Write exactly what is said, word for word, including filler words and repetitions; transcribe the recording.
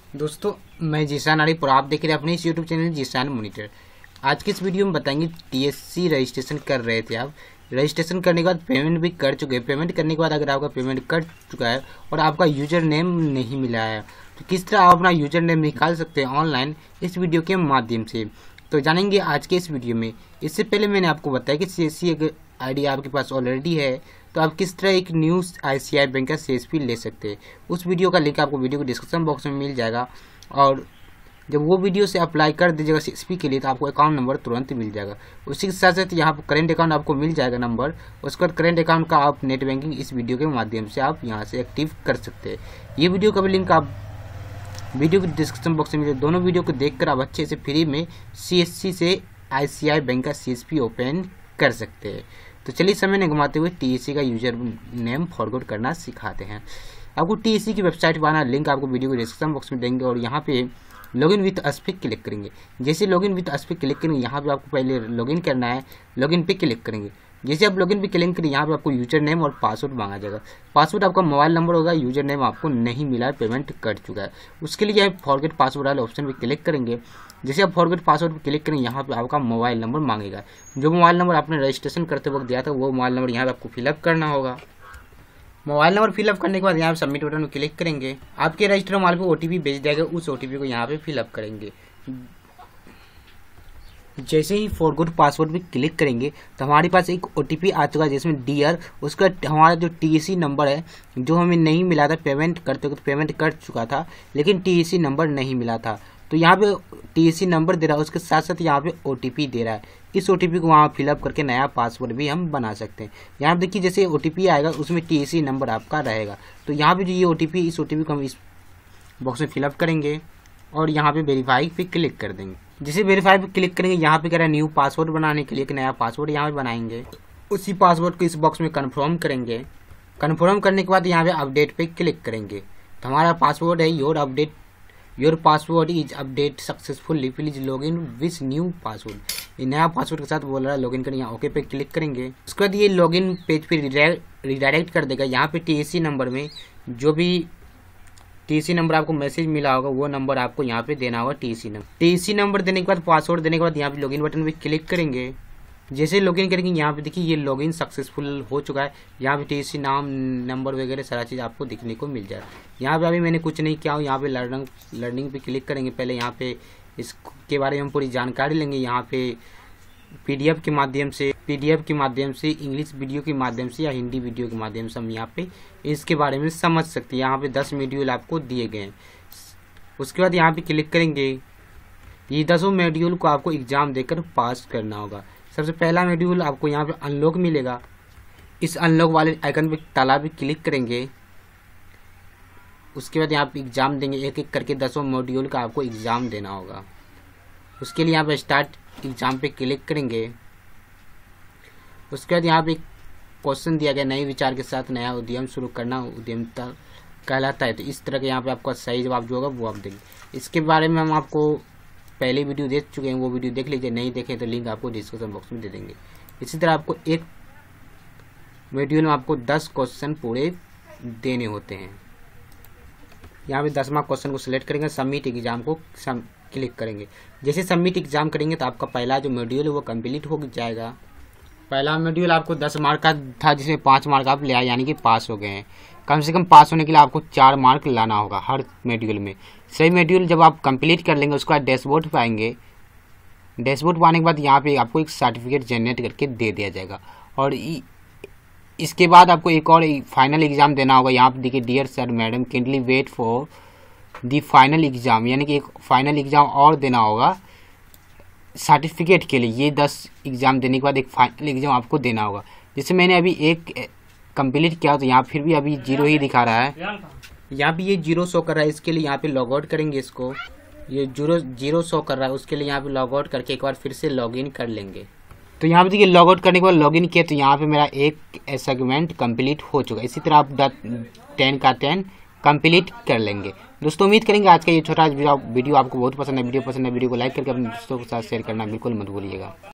दोस्तों मैं जीशान आरिफ और आप देख रहे हैं अपने इस यूट्यूब चैनल जीशान मॉनिटर। आज की इस वीडियो में बताएंगे टीएससी रजिस्ट्रेशन कर रहे थे आप, रजिस्ट्रेशन करने के बाद पेमेंट भी कर चुके हैं। पेमेंट करने के बाद अगर आपका पेमेंट कट चुका है और आपका यूजर नेम नहीं मिला है तो किस तरह आप अपना यूजर नेम निकाल सकते हैं ऑनलाइन, इस वीडियो के माध्यम से तो जानेंगे आज के इस वीडियो में। इससे पहले मैंने आपको बताया कि सीएससी अगर आईडी आपके पास ऑलरेडी है तो आप किस तरह एक न्यू आईसीआई बैंक का सीएसपी ले सकते हैं। उस वीडियो का लिंक आपको वीडियो के डिस्क्रिप्शन बॉक्स में मिल जाएगा और जब वो वीडियो से अप्लाई कर दीजिएगा सीएसपी के लिए तो आपको अकाउंट नंबर तुरंत मिल जाएगा। उसी के साथ साथ यहाँ पर करेंट अकाउंट आपको मिल जाएगा नंबर, उसके बाद करेंट अकाउंट का आप नेट बैंकिंग इस वीडियो के माध्यम से आप यहाँ से एक्टिव कर सकते हैं। ये वीडियो का भी लिंक आप वीडियो के डिस्क्रिप्शन बॉक्स में, दोनों वीडियो को देखकर आप अच्छे से फ्री में सीएससी से आईसीआई बैंक का सीएसपी ओपन कर सकते हैं। तो चलिए समय न घुमाते हुए टीएससी का यूजर नेम फॉरवर्ड करना सिखाते हैं। आपको टीएससी की वेबसाइट पर आना, लिंक आपको वीडियो के डिस्क्रिप्शन बॉक्स में देंगे और यहाँ पे लॉगिन विथ अस पे क्लिक करेंगे। जैसे लॉगिन विथ अस पे क्लिक करेंगे यहाँ पे आपको पहले लॉगिन करना है, लॉगिन पे क्लिक करेंगे। जैसे आप लॉगिन पे क्लिक करेंगे यहाँ पे आपको यूजर नेम और पासवर्ड मांगा जाएगा। पासवर्ड आपका मोबाइल नंबर होगा, यूजर नेम आपको नहीं मिला है, पेमेंट कट चुका है। उसके लिए आप फॉरगेट पासवर्ड वाले ऑप्शन पे क्लिक करेंगे। जैसे आप फॉरगेट पासवर्ड पे क्लिक करेंगे यहाँ पे आपका मोबाइल नंबर मांगेगा। जो मोबाइल नंबर आपने रजिस्ट्रेशन करते वक्त दिया था वो मोबाइल नंबर यहाँ पे आपको फिलअप करना होगा। मोबाइल नंबर फिलअप करने के बाद यहाँ पे सबमिट बटन में क्लिक करेंगे। आपके रजिस्टर मोबाइल पे ओटीपी भेज देगा, उस ओटीपी को यहाँ पे फिलअप करेंगे। जैसे ही फॉरगेट पासवर्ड पे क्लिक करेंगे तो हमारे पास एक ओटीपी आ चुका है जिसमें डियर, उसका हमारा जो टीएससी नंबर है जो हमें नहीं मिला था पेमेंट करते वक्त, पेमेंट कर चुका था लेकिन टीएससी नंबर नहीं मिला था तो यहाँ पे टीएससी नंबर दे रहा है, उसके साथ साथ यहाँ पे ओटीपी दे रहा है। इस ओटीपी को वहाँ फिलअप करके नया पासवर्ड भी हम बना सकते हैं। यहाँ पे देखिए जैसे ओटीपी आएगा उसमें टीएससी नंबर आपका रहेगा। तो यहाँ पे जो ये ओटीपी, इस ओटीपी को हम इस बॉक्स में फिलअप करेंगे और यहाँ पे वेरीफाई पे क्लिक कर देंगे। जैसे वेरीफाई पे क्लिक करेंगे यहाँ पे कह रहा है न्यू पासवर्ड बनाने के लिए एक नया पासवर्ड यहाँ पे बनाएंगे। उसी पासवर्ड को इस बॉक्स में कन्फर्म करेंगे। कन्फर्म करने के बाद यहाँ पे अपडेट पे क्लिक करेंगे तो हमारा पासवर्ड है your update your password is update successfully, please log in with new password. ये नया पासवर्ड के साथ बोल रहा है लॉगिन करें, यहाँ ओके पे क्लिक करेंगे। उसके बाद ये लॉगिन पेज पे रिडायरेक्ट कर देगा। यहाँ पे टीएससी नंबर में जो भी टीएससी नंबर आपको मैसेज मिला होगा वो नंबर आपको यहाँ पे देना होगा। टीएससी नंबर टीएससी नंबर देने के बाद पासवर्ड देने के बाद यहाँ पे लॉगिन बटन पे क्लिक करेंगे। जैसे लॉगिन करेंगे यहाँ पे देखिए ये लॉगिन सक्सेसफुल हो चुका है। यहाँ पे टीएससी नाम, नंबर वगैरह सारा चीज़ आपको दिखने को मिल जाएगा। यहाँ पे अभी मैंने कुछ नहीं किया हूँ। यहाँ पे लर्निंग लर्निंग पे क्लिक करेंगे। पहले यहाँ पे इसके बारे में हम पूरी जानकारी लेंगे। यहाँ पे पीडीएफ के माध्यम से पीडीएफ के माध्यम से इंग्लिश वीडियो के माध्यम से या हिंदी वीडियो के माध्यम से हम यहाँ पे इसके बारे में समझ सकते हैं। यहाँ पे दस मॉड्यूल आपको दिए गए हैं। उसके बाद यहाँ पे क्लिक करेंगे। ये दसों मॉड्यूल को आपको एग्जाम देकर पास करना होगा। सबसे पहला मॉड्यूल आपको यहाँ पे अनलॉक मिलेगा। इस अनलॉक वाले आइकन पे ताला पे क्लिक करेंगे। उसके बाद यहाँ पे एग्जाम देंगे, एक एक करके दसों मॉड्यूल का आपको एग्जाम देना होगा। उसके लिए यहाँ पे स्टार्ट एग्जाम पे क्लिक करेंगे। उसके बाद यहाँ पे क्वेश्चन दिया गया, नए विचार के साथ नया उद्यम शुरू करना उद्यमिता कहलाता है। तो इस तरह के यहाँ पे आपका सही जवाब जो होगा वो आप देंगे। इसके बारे में हम आपको पहले वीडियो देख चुके हैं, वो वीडियो देख लीजिए। नहीं देखें तो लिंक आपको डिस्क्रिप्शन बॉक्स में दे देंगे। इसी तरह आपको एक वीडियो में आपको दस क्वेश्चन पूरे देने होते हैं। यहाँ पे दसवां क्वेश्चन को सिलेक्ट करेंगे, सबमिट एग्जाम को क्लिक करेंगे। जैसे सबमिट एग्जाम करेंगे तो आपका पहला जो मॉड्यूल है वो कंप्लीट हो जाएगा। पहला मॉड्यूल आपको दस मार्क का था जिसमें पाँच मार्क आप ले आए यानी कि पास हो गए हैं। कम से कम पास होने के लिए आपको चार मार्क लाना होगा हर मॉड्यूल में। सही मॉड्यूल जब आप कंप्लीट कर लेंगे उसके बाद डैशबोर्ड पे आएंगे। डैशबोर्ड पर आने के बाद यहाँ पे आपको एक सर्टिफिकेट जनरेट करके दे दिया जाएगा और इसके बाद आपको एक और फाइनल एग्जाम देना होगा। यहाँ पे देखिए dear sir madam kindly wait for the final exam, यानी कि एक फाइनल एग्जाम और देना होगा सर्टिफिकेट के लिए। ये दस एग्जाम देने के बाद एक फाइनल एग्जाम आपको देना होगा। जैसे मैंने अभी एक कंप्लीट किया तो यहाँ फिर भी अभी जीरो ही दिखा रहा है। यहाँ पे ये जीरो शो कर रहा है, इसके लिए यहाँ पे लॉग आउट करेंगे। इसको ये जीरो जीरो शो कर रहा है, उसके लिए यहाँ पे लॉग आउट करके एक बार फिर से लॉग इन कर लेंगे। तो यहाँ पे देखिए लॉग आउट करने के बाद लॉग इन किया तो यहाँ पे मेरा एक सेगमेंट कंप्लीट हो चुका है। इसी तरह आप टेन का टेन कंप्लीट कर लेंगे। दोस्तों उम्मीद करेंगे आज का ये छोटा वीडियो आपको बहुत पसंद है। वीडियो पसंद है वीडियो को लाइक करके अपने दोस्तों के साथ शेयर करना बिल्कुल मत भूलिएगा।